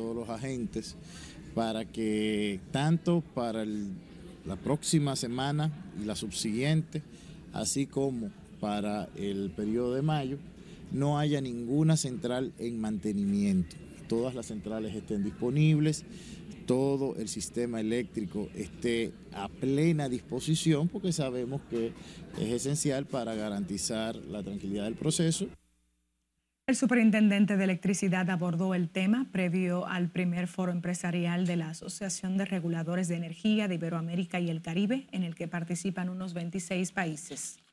todos los agentes para que tanto para la próxima semana y la subsiguiente, así como para el periodo de mayo, no haya ninguna central en mantenimiento. Todas las centrales estén disponibles, todo el sistema eléctrico esté a plena disposición, porque sabemos que es esencial para garantizar la tranquilidad del proceso. El superintendente de electricidad abordó el tema previo al primer foro empresarial de la Asociación de Reguladores de Energía de Iberoamérica y el Caribe, en el que participan unos 26 países.